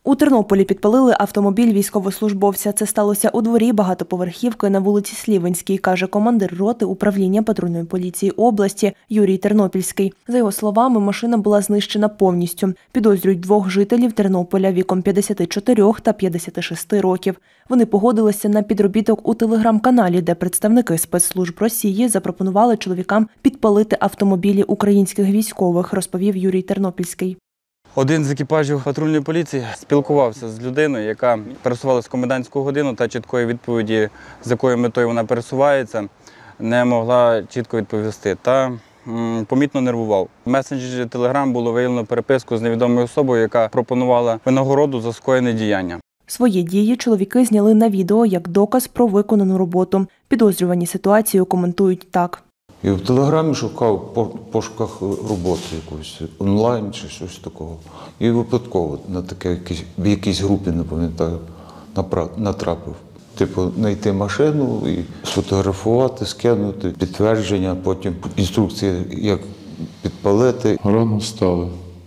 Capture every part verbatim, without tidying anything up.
У Тернополі підпалили автомобіль військовослужбовця. Це сталося у дворі багатоповерхівки на вулиці Слівенській, каже командир роти управління патрульної поліції області Юрій Тернопільський. За його словами, машина була знищена повністю. Підозрюють двох жителів Тернополя віком п'ятдесят чотири та п'ятдесят шість років. Вони погодилися на підробіток у телеграм-каналі, де представники спецслужб Росії запропонували чоловікам підпалити автомобілі українських військових, розповів Юрій Тернопільський. Один з екіпажів патрульної поліції спілкувався з людиною, яка пересувалася в комендантську годину, та чіткої відповіді, з якою метою вона пересувається, не могла чітко відповісти та м, помітно нервував. В месенджері Telegram було виявлено переписку з невідомою особою, яка пропонувала винагороду за скоєне діяння. Свої дії чоловіки зняли на відео як доказ про виконану роботу. Підозрювані ситуацію коментують так. І в Телеграмі шукав в пошуках роботи якоїсь, онлайн чи щось такого. І випадково на таке, в якійсь групі, не пам'ятаю, натрапив. Типу, знайти машину і сфотографувати, скинути, підтвердження, потім інструкція, як підпалити. Рано встали,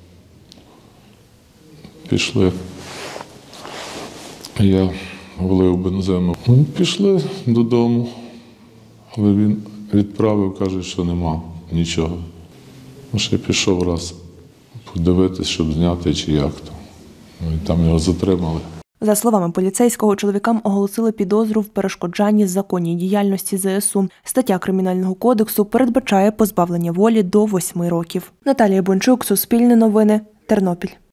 пішли. Я влив бензину. Пішли додому, але він відправив, каже, що нема нічого. Ну, ще пішов раз подивитись, щоб зняти чи як то. І там його затримали. За словами поліцейського, чоловікам оголосили підозру в перешкоджанні законній діяльності зе ес у. Стаття Кримінального кодексу передбачає позбавлення волі до восьми років. Наталія Бончук, Суспільне новини, Тернопіль.